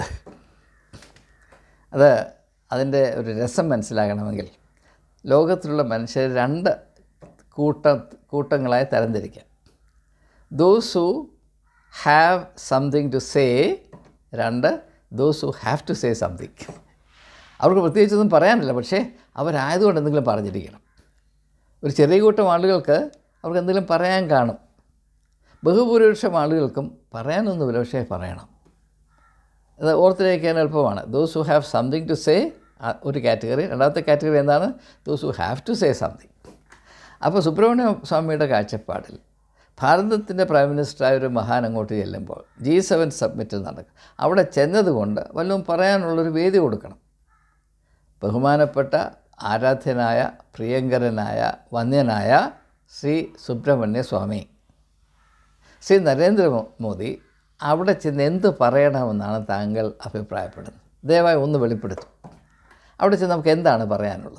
അതിൻ്റെ ഒരു രസം മനസ്സിലാകണമെങ്കിൽ ലോകത്തിലുള്ള മനുഷ്യർ രണ്ട് കൂട്ടങ്ങളായി തരംതിരിക്കാം. Those who have something to say, those who have to say something. അവർക്ക് പ്രത്യേകിച്ചൊന്നും പറയാനില്ല, പക്ഷേ അവരായതുകൊണ്ട് എന്തെങ്കിലും പറഞ്ഞിരിക്കണം. ഒരു ചെറിയ കൂട്ടം ആളുകൾക്ക് അവർക്ക് എന്തെങ്കിലും പറയാൻ കാണും. ബഹുഭൂരിപക്ഷം ആളുകൾക്കും പറയാനൊന്നുമില്ല, പക്ഷേ പറയണം. അത് ഓർത്തിരിക്കാൻ എളുപ്പമാണ്. Those who have something to say ഒരു കാറ്റഗറി. രണ്ടാമത്തെ കാറ്റഗറി എന്താണ്? Those who have to say something. അപ്പോൾ സുബ്രഹ്മണ്യ സ്വാമിയുടെ കാഴ്ചപ്പാടിൽ ഭാരതത്തിൻ്റെ പ്രൈം മിനിസ്റ്ററായ ഒരു മഹാൻ അങ്ങോട്ട് ചെല്ലുമ്പോൾ G7 സബ്മിറ്റിൽ നടക്കും. അവിടെ ചെന്നതുകൊണ്ട് വല്ലതും പറയാനുള്ളൊരു വേദി കൊടുക്കണം. ബഹുമാനപ്പെട്ട ആരാധ്യനായ പ്രിയങ്കരനായ വന്യനായ ശ്രീ സുബ്രഹ്മണ്യ സ്വാമി, ശ്രീ നരേന്ദ്രമോദി അവിടെ ചെന്ന് എന്ത് പറയണമെന്നാണ് താങ്കൾ അഭിപ്രായപ്പെടുന്നത്? ദയവായി ഒന്ന് വെളിപ്പെടുത്തും. അവിടെ ചെന്ന് നമുക്ക് എന്താണ് പറയാനുള്ളത്?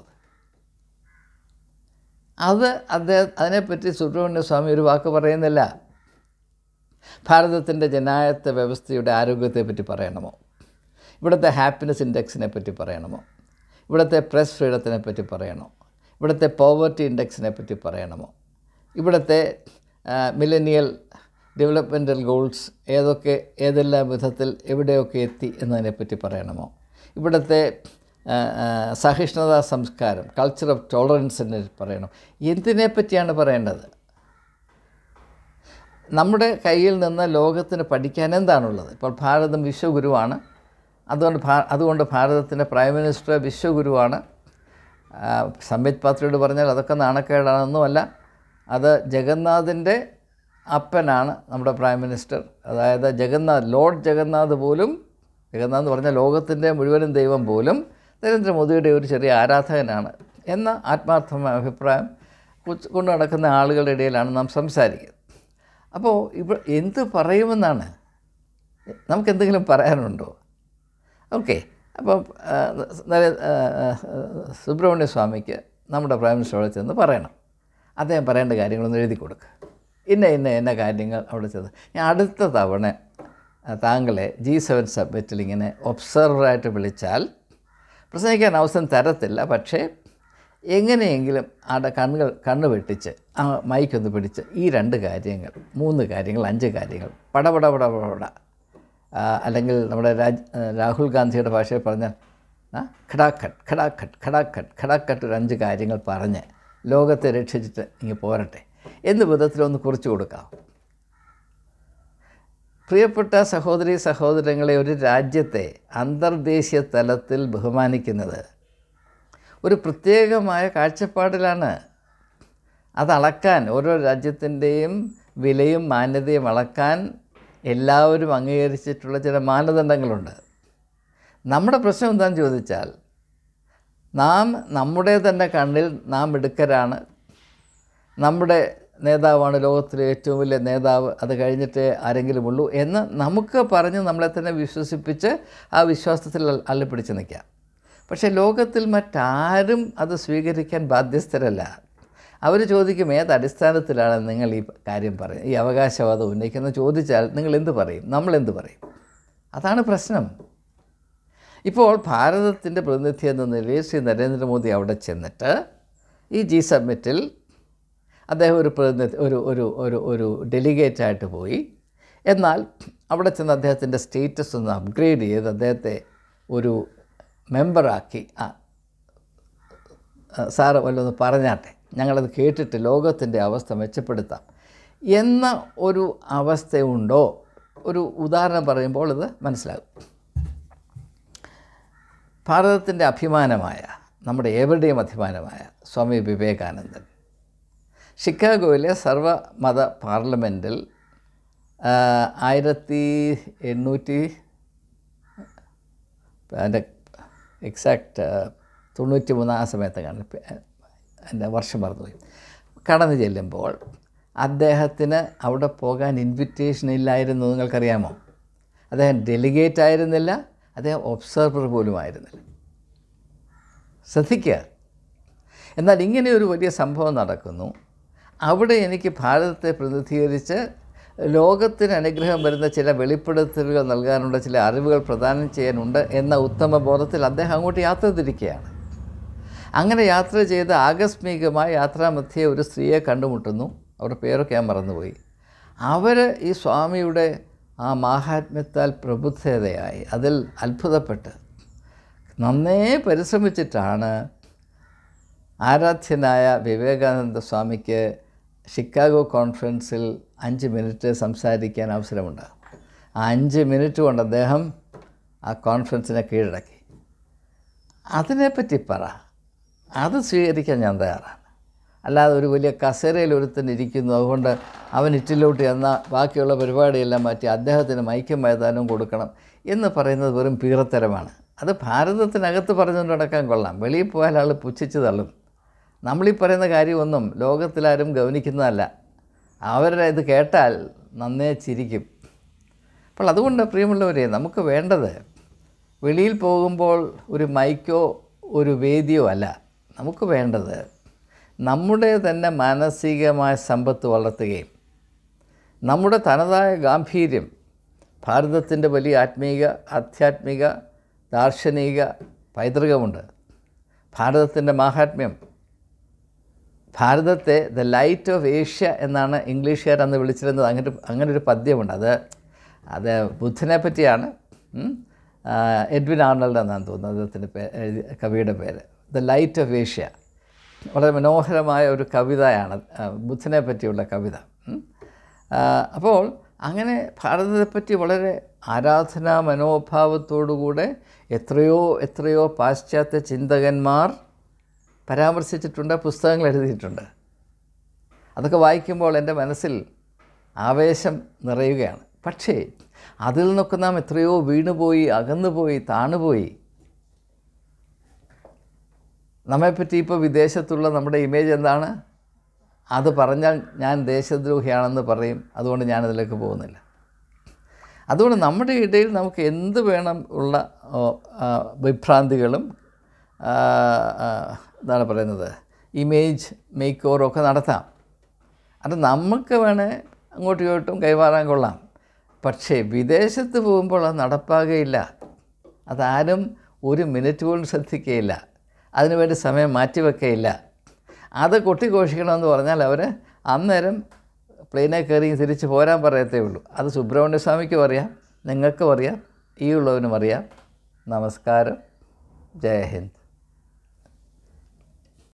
അതിനെപ്പറ്റി സുബ്രഹ്മണ്യ സ്വാമി ഒരു വാക്ക് പറയുന്നില്ല. ഭാരതത്തിൻ്റെ ജനായത്ത വ്യവസ്ഥയുടെ ആരോഗ്യത്തെപ്പറ്റി പറയണമോ? ഇവിടുത്തെ ഹാപ്പിനെസ് ഇൻഡെക്സിനെ പറ്റി പറയണമോ? ഇവിടുത്തെ പ്രസ് ഫ്രീഡത്തിനെ പറ്റി പറയണോ? ഇവിടുത്തെ പോവർട്ടി ഇൻഡെക്സിനെ പറ്റി പറയണമോ? ഇവിടുത്തെ മില്ലനിയൽ ഡെവലപ്മെൻ്റൽ ഗോൾസ് ഏതെല്ലാം വിധത്തിൽ എവിടെയൊക്കെ എത്തി എന്നതിനെപ്പറ്റി പറയണമോ? ഇവിടുത്തെ സഹിഷ്ണുതാ സംസ്കാരം, കൾച്ചർ ഓഫ് ടോളറൻസിനെ പറയണം. എന്തിനെപ്പറ്റിയാണ് പറയേണ്ടത്? നമ്മുടെ നിന്ന് ലോകത്തിന് പഠിക്കാൻ എന്താണുള്ളത്? ഇപ്പോൾ ഭാരതം വിശ്വഗുരുവാണ്. അതുകൊണ്ട് ഭാരതത്തിൻ്റെ പ്രൈം മിനിസ്റ്റർ വിശ്വഗുരുവാണ്. സംബിത് പാത്രയോട് പറഞ്ഞാൽ അതൊക്കെ നാണക്കേടാണെന്നുമല്ല. അത് ജഗന്നാഥിൻ്റെ അപ്പനാണ് നമ്മുടെ പ്രൈം മിനിസ്റ്റർ. അതായത് ലോർഡ് ജഗന്നാഥ് പോലും, ജഗന്നാഥ് എന്ന് പറഞ്ഞാൽ ലോകത്തിൻ്റെ മുഴുവനും ദൈവം പോലും നരേന്ദ്രമോദിയുടെ ഒരു ചെറിയ ആരാധകനാണ് എന്ന ആത്മാർത്ഥമായ അഭിപ്രായം കൊണ്ടു നടക്കുന്ന ആളുകളുടെ ഇടയിലാണ് നാം സംസാരിക്കുന്നത്. അപ്പോൾ എന്ത് പറയുമെന്നാണ്? നമുക്കെന്തെങ്കിലും പറയാനുണ്ടോ? ഓക്കെ. അപ്പം സുബ്രഹ്മണ്യ സ്വാമിക്ക് നമ്മുടെ പ്രൈം മിനിസ്റ്ററോട് ചെന്ന് പറയണം. അദ്ദേഹം പറയേണ്ട കാര്യങ്ങളൊന്ന് എഴുതി കൊടുക്കുക. ഇന്ന കാര്യങ്ങൾ അവിടെ ചെന്ന് ഞാൻ അടുത്ത തവണ താങ്കളെ G7 സബ്മിറ്റിൽ ഇങ്ങനെ ഒബ്സർവറായിട്ട് വിളിച്ചാൽ പ്രസംഗിക്കാൻ അവസരം തരത്തില്ല. പക്ഷേ എങ്ങനെയെങ്കിലും അവിടെ കണ്ണ് വെട്ടിച്ച് ആ മൈക്കൊന്ന് പിടിച്ച് ഈ 2 കാര്യങ്ങൾ, 3 കാര്യങ്ങൾ, 5 കാര്യങ്ങൾ പടപട അല്ലെങ്കിൽ നമ്മുടെ രാഹുൽ ഗാന്ധിയുടെ ഭാഷയിൽ പറഞ്ഞാൽ ഖടാഖട്ട് ഒരു 5 കാര്യങ്ങൾ പറഞ്ഞ് ലോകത്തെ രക്ഷിച്ചിട്ട് ഇങ്ങ് പോരട്ടെ എന്ന വിധത്തിലൊന്ന് കുറിച്ച് കൊടുക്കാം. പ്രിയപ്പെട്ട സഹോദരീ സഹോദരങ്ങളെ, ഒരു രാജ്യത്തെ അന്തർദേശീയ തലത്തിൽ ബഹുമാനിക്കുന്നത് ഒരു പ്രത്യേകമായ കാഴ്ചപ്പാടിലാണ്. അതളക്കാൻ, ഓരോ രാജ്യത്തിൻ്റെയും വിലയും മാന്യതയും അളക്കാൻ എല്ലാവരും അംഗീകരിച്ചിട്ടുള്ള ചില മാനദണ്ഡങ്ങളുണ്ട്. നമ്മുടെ പ്രശ്നം എന്താണെന്ന് ചോദിച്ചാൽ, നമ്മുടെ തന്നെ കണ്ണിൽ നാം മിടുക്കരാണ്, നമ്മുടെ നേതാവാണ് ലോകത്തിലെ ഏറ്റവും വലിയ നേതാവ്, അത് കഴിഞ്ഞിട്ടേ ആരെങ്കിലും ഉള്ളൂ എന്ന് നമുക്ക് പറഞ്ഞ് നമ്മളെ തന്നെ വിശ്വസിപ്പിച്ച് ആ വിശ്വാസത്തിൽ അള്ളിപ്പിടിച്ച് നിൽക്കാം. പക്ഷേ ലോകത്തിൽ മറ്റാരും അത് സ്വീകരിക്കാൻ ബാധ്യസ്ഥരല്ല. അവർ ചോദിക്കും, ഏതടിസ്ഥാനത്തിലാണ് നിങ്ങൾ ഈ കാര്യം പറയുന്നത്, ഈ അവകാശവാദം ഉന്നയിക്കുന്നത് ചോദിച്ചാൽ നിങ്ങൾ എന്ത് പറയും, നമ്മളെന്ത് പറയും? അതാണ് പ്രശ്നം. ഇപ്പോൾ ഭാരതത്തിൻ്റെ പ്രതിനിധി എന്ന നിലയിൽ ശ്രീ നരേന്ദ്രമോദി അവിടെ ചെന്നിട്ട് ഈ G7-ൽ അദ്ദേഹം ഒരു പ്രതിനിധി ഒരു ഡെലിഗേറ്റായിട്ട് പോയി. എന്നാൽ അവിടെ ചെന്ന് അദ്ദേഹത്തിൻ്റെ സ്റ്റേറ്റസ് ഒന്ന് അപ്ഗ്രേഡ് ചെയ്ത് അദ്ദേഹത്തെ ഒരു മെമ്പറാക്കി, സാറ് വല്ലതൊന്ന് പറഞ്ഞാട്ടെ, ഞങ്ങളത് കേട്ടിട്ട് ലോകത്തിൻ്റെ അവസ്ഥ മെച്ചപ്പെടുത്താം എന്ന ഒരു അവസ്ഥയുണ്ടോ? ഒരു ഉദാഹരണം പറയുമ്പോൾ ഇത് മനസ്സിലാകും. ഭാരതത്തിൻ്റെ അഭിമാനമായ, നമ്മുടെ ഏവരുടെയും അഭിമാനമായ സ്വാമി വിവേകാനന്ദൻ ഷിക്കാഗോയിലെ സർവമത പാർലമെൻറ്റിൽ 1800 അതിൻ്റെ എക്സാക്റ്റ് 93 ആ സമയത്ത് എൻ്റെ വർഷം മറന്നുപോയി, കടന്നു ചെല്ലുമ്പോൾ അദ്ദേഹത്തിന് അവിടെ പോകാൻ ഇൻവിറ്റേഷൻ ഇല്ലായിരുന്നു. നിങ്ങൾക്കറിയാമോ? അദ്ദേഹം ഡെലിഗേറ്റ് ആയിരുന്നില്ല, അദ്ദേഹം ഒബ്സർവർ പോലും ആയിരുന്നില്ല. ശ്രദ്ധിക്കുക. എന്നാൽ ഇങ്ങനെയൊരു വലിയ സംഭവം നടക്കുന്നു. അവിടെ എനിക്ക് ഭാരതത്തെ പ്രതിനിധീകരിച്ച് ലോകത്തിന് അനുഗ്രഹം വരുന്ന ചില വെളിപ്പെടുത്തലുകൾ നൽകാനുള്ള ചില അറിവുകൾ പ്രദാനം ചെയ്യാനുണ്ട് എന്ന ഉത്തമ ബോധത്തിൽ അദ്ദേഹം അങ്ങോട്ട് യാത്ര തിരിക്കുകയാണ്. അങ്ങനെ യാത്ര ചെയ്ത് ആകസ്മികമായി യാത്രാമധ്യേ ഒരു സ്ത്രീയെ കണ്ടുമുട്ടുന്നു. അവരുടെ പേരൊക്കെ ഞാൻ മറന്നുപോയി. അവർ ഈ സ്വാമിയുടെ ആ മാഹാത്മ്യത്താൽ പ്രബുദ്ധതയായി അതിൽ അത്ഭുതപ്പെട്ട് നന്നേ പരിശ്രമിച്ചിട്ടാണ് ആരാധ്യനായ വിവേകാനന്ദ സ്വാമിക്ക് ഷിക്കാഗോ കോൺഫറൻസിൽ 5 മിനിറ്റ് സംസാരിക്കാൻ അവസരമുണ്ടാകും. ആ 5 മിനിറ്റ് കൊണ്ട് അദ്ദേഹം ആ കോൺഫറൻസിനെ കീഴടക്കി. അതിനെപ്പറ്റി പറ, അത് സ്വീകരിക്കാൻ ഞാൻ തയ്യാറാണ്. അല്ലാതെ ഒരു വലിയ കസേരയിൽ ഒരുത്തൻ ഇരിക്കുന്നു, അതുകൊണ്ട് അവൻ ഇറ്റിലോട്ട് എന്നാൽ ബാക്കിയുള്ള പരിപാടിയെല്ലാം മാറ്റി അദ്ദേഹത്തിന് മൈക്കും മൈതാനവും കൊടുക്കണം എന്ന് പറയുന്നത് വെറും പീറത്തരമാണ്. അത് ഭാരതത്തിനകത്ത് പറഞ്ഞുകൊണ്ട് നടക്കാൻ കൊള്ളാം, വെളിയിൽ പോയാൽ ആൾ പുച്ഛിച്ച് തള്ളും. നമ്മളീ പറയുന്ന കാര്യമൊന്നും ലോകത്തിലാരും ഗൗനിക്കുന്നതല്ല. അവരുടെ ഇത് കേട്ടാൽ നന്നേ ചിരിക്കും. അപ്പോൾ അതുകൊണ്ട് പ്രിയമുള്ളവരെ, നമുക്ക് വേണ്ടത് വെളിയിൽ പോകുമ്പോൾ ഒരു മൈക്കോ ഒരു വേദിയോ അല്ല. നമുക്ക് വേണ്ടത് നമ്മുടെ തന്നെ മാനസികമായ സമ്പത്ത് വളർത്തുകയും നമ്മുടെ തനതായ ഗാംഭീര്യം, ഭാരതത്തിൻ്റെ വലിയ ആധ്യാത്മിക ദാർശനിക പൈതൃകമുണ്ട്, ഭാരതത്തിൻ്റെ മാഹാത്മ്യം, ഭാരതത്തെ ദ ലൈറ്റ് ഓഫ് ഏഷ്യ എന്നാണ് ഇംഗ്ലീഷുകാർ അന്ന് വിളിച്ചിരുന്നത്. അങ്ങനൊരു പദ്യമുണ്ട്. അത് ബുദ്ധനെ പറ്റിയാണ്. എഡ്വിൻ ആർണൽഡ് എന്നാണ് തോന്നുന്നത് അദ്ദേഹത്തിൻ്റെ കവിയുടെ പേര്. ദ ലൈറ്റ് ഓഫ് ഏഷ്യ വളരെ മനോഹരമായ ഒരു കവിതയാണ്, ബുദ്ധനെ പറ്റിയുള്ള കവിത. അപ്പോൾ അങ്ങനെ ഭാരതത്തെപ്പറ്റി വളരെ ആരാധനാ മനോഭാവത്തോടുകൂടെ എത്രയോ പാശ്ചാത്യ ചിന്തകന്മാർ പരാമർശിച്ചിട്ടുണ്ട്, പുസ്തകങ്ങൾ എഴുതിയിട്ടുണ്ട്. അതൊക്കെ വായിക്കുമ്പോൾ എൻ്റെ മനസ്സിൽ ആവേശം നിറയുകയാണ്. പക്ഷേ അതിൽ നിന്നൊക്കെ നാം എത്രയോ വീണുപോയി, അകന്നുപോയി, താണുപോയി. നമ്മെപ്പറ്റി ഇപ്പോൾ വിദേശത്തുള്ള നമ്മുടെ ഇമേജ് എന്താണ്? അത് പറഞ്ഞാൽ ഞാൻ ദേശദ്രോഹിയാണെന്ന് പറയും. അതുകൊണ്ട് ഞാനതിലേക്ക് പോകുന്നില്ല. അതുകൊണ്ട് നമ്മുടെ ഇടയിൽ നമുക്ക് എന്ത് വേണം ഉള്ള വിഭ്രാന്തികളും എന്താണ് പറയുന്നത്, ഇമേജ് മേക്ക് ഓവറൊക്കെ നടത്താം. അത് നമുക്ക് വേണേൽ അങ്ങോട്ടും ഇങ്ങോട്ടും കൈമാറാൻ കൊള്ളാം. പക്ഷേ വിദേശത്ത് പോകുമ്പോൾ അത് നടപ്പാകുകയില്ല. അതാരും ഒരു മിനിറ്റ് പോലും ശ്രദ്ധിക്കുകയില്ല, അതിനുവേണ്ടി സമയം മാറ്റിവെക്കുകയില്ല. അത് കൊട്ടിഘോഷിക്കണമെന്ന് പറഞ്ഞാൽ അവർ അന്നേരം പ്ലെയിനെ കയറി തിരിച്ച് പോരാൻ പറയത്തേ ഉള്ളൂ. അത് സുബ്രഹ്മണ്യ സ്വാമിക്കും അറിയാം, നിങ്ങൾക്കും അറിയാം, ഈ ഉള്ളവനും അറിയാം. നമസ്കാരം. ജയ് ഹിന്ദ്.